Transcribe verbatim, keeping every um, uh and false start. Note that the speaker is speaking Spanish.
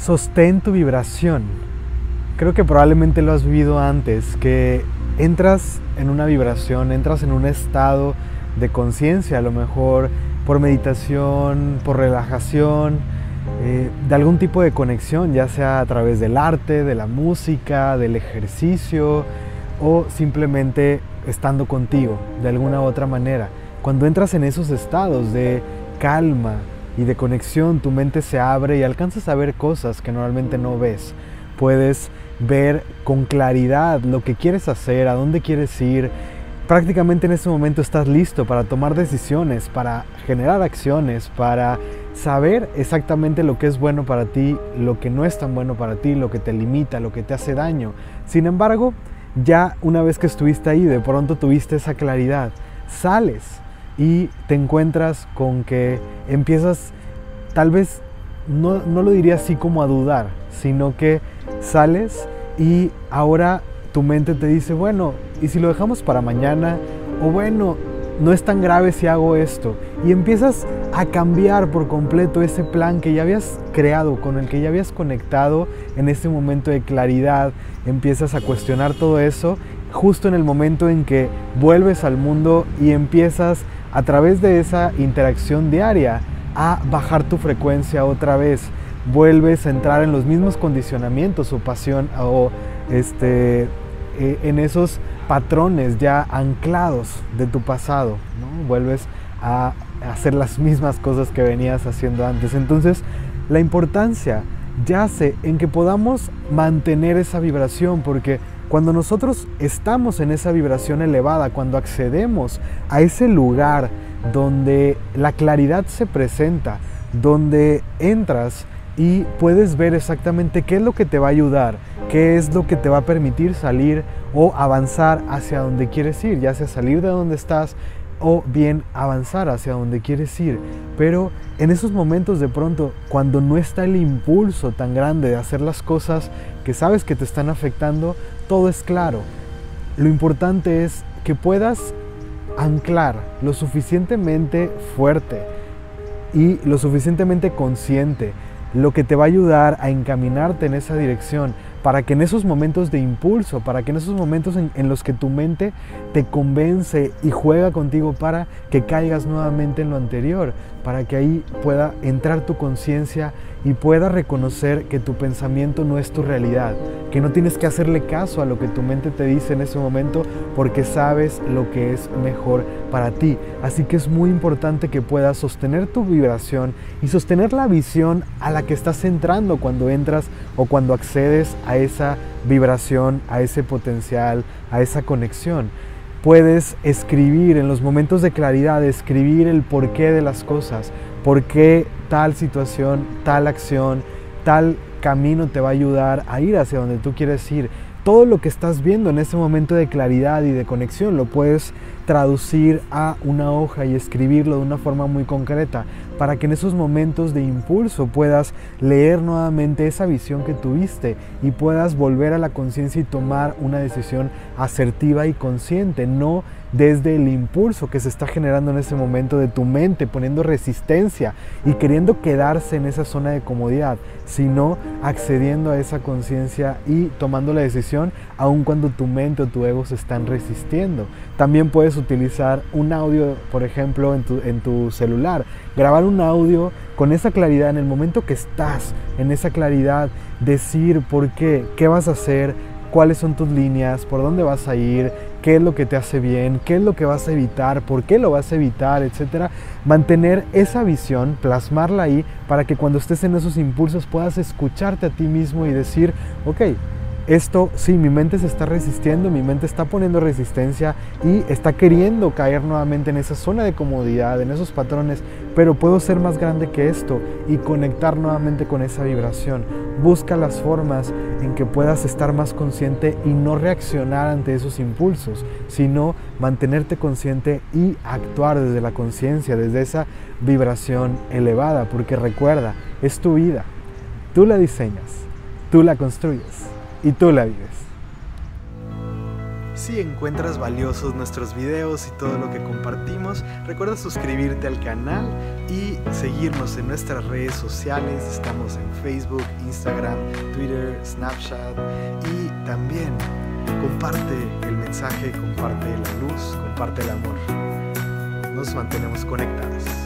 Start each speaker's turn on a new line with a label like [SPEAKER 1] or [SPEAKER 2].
[SPEAKER 1] Sostén tu vibración. Creo que probablemente lo has vivido antes, que entras en una vibración, entras en un estado de conciencia, a lo mejor por meditación, por relajación, eh, de algún tipo de conexión, ya sea a través del arte, de la música, del ejercicio o simplemente estando contigo de alguna u otra manera. Cuando entras en esos estados de calma y de conexión, tu mente se abre y alcanzas a ver cosas que normalmente no ves. Puedes ver con claridad lo que quieres hacer, a dónde quieres ir. Prácticamente en ese momento estás listo para tomar decisiones, para generar acciones, para saber exactamente lo que es bueno para ti, lo que no es tan bueno para ti, lo que te limita, lo que te hace daño. Sin embargo, ya una vez que estuviste ahí, de pronto tuviste esa claridad, sales y te encuentras con que empiezas, tal vez, no, no lo diría así como a dudar, sino que sales y ahora tu mente te dice, bueno, ¿y si lo dejamos para mañana? O bueno, no es tan grave si hago esto. Y empiezas a cambiar por completo ese plan que ya habías creado, con el que ya habías conectado en ese momento de claridad. Empiezas a cuestionar todo eso justo en el momento en que vuelves al mundo y empiezas a través de esa interacción diaria a bajar tu frecuencia otra vez. Vuelves a entrar en los mismos condicionamientos o pasión o este, eh, en esos patrones ya anclados de tu pasado, ¿no? Vuelves a hacer las mismas cosas que venías haciendo antes. Entonces, la importancia yace en que podamos mantener esa vibración, porque cuando nosotros estamos en esa vibración elevada, cuando accedemos a ese lugar donde la claridad se presenta, donde entras y puedes ver exactamente qué es lo que te va a ayudar, qué es lo que te va a permitir salir o avanzar hacia donde quieres ir, ya sea salir de donde estás o bien avanzar hacia donde quieres ir. Pero en esos momentos de pronto, cuando no está el impulso tan grande de hacer las cosas que sabes que te están afectando, todo es claro. Lo importante es que puedas anclar lo suficientemente fuerte y lo suficientemente consciente, lo que te va a ayudar a encaminarte en esa dirección, para que en esos momentos de impulso, para que en esos momentos en, en los que tu mente te convence y juega contigo para que caigas nuevamente en lo anterior, para que ahí pueda entrar tu conciencia y puedas reconocer que tu pensamiento no es tu realidad, que no tienes que hacerle caso a lo que tu mente te dice en ese momento, porque sabes lo que es mejor para ti. Así que es muy importante que puedas sostener tu vibración y sostener la visión a la que estás entrando cuando entras o cuando accedes a esa vibración, a ese potencial, a esa conexión. Puedes escribir en los momentos de claridad, escribir el porqué de las cosas, por qué tal situación, tal acción, tal camino te va a ayudar a ir hacia donde tú quieres ir. Todo lo que estás viendo en ese momento de claridad y de conexión lo puedes traducir a una hoja y escribirlo de una forma muy concreta, para que en esos momentos de impulso puedas leer nuevamente esa visión que tuviste y puedas volver a la conciencia y tomar una decisión asertiva y consciente, no desde el impulso que se está generando en ese momento de tu mente, poniendo resistencia y queriendo quedarse en esa zona de comodidad, sino accediendo a esa conciencia y tomando la decisión aun cuando tu mente o tu ego se están resistiendo. También puedes utilizar un audio, por ejemplo, en tu, en tu celular, grabar un audio con esa claridad en el momento que estás, en esa claridad, decir por qué, qué vas a hacer, cuáles son tus líneas, por dónde vas a ir, qué es lo que te hace bien, qué es lo que vas a evitar, por qué lo vas a evitar, etcétera. Mantener esa visión, plasmarla ahí, para que cuando estés en esos impulsos puedas escucharte a ti mismo y decir, ok, esto sí, mi mente se está resistiendo, mi mente está poniendo resistencia y está queriendo caer nuevamente en esa zona de comodidad, en esos patrones, pero puedo ser más grande que esto y conectar nuevamente con esa vibración. Busca las formas en que puedas estar más consciente y no reaccionar ante esos impulsos, sino mantenerte consciente y actuar desde la conciencia, desde esa vibración elevada, porque recuerda, es tu vida, tú la diseñas, tú la construyes y tú la vives. Si encuentras valiosos nuestros videos y todo lo que compartimos, recuerda suscribirte al canal y seguirnos en nuestras redes sociales. Estamos en Facebook, Instagram, Twitter, Snapchat y también comparte el mensaje, comparte la luz, comparte el amor. Nos mantenemos conectados.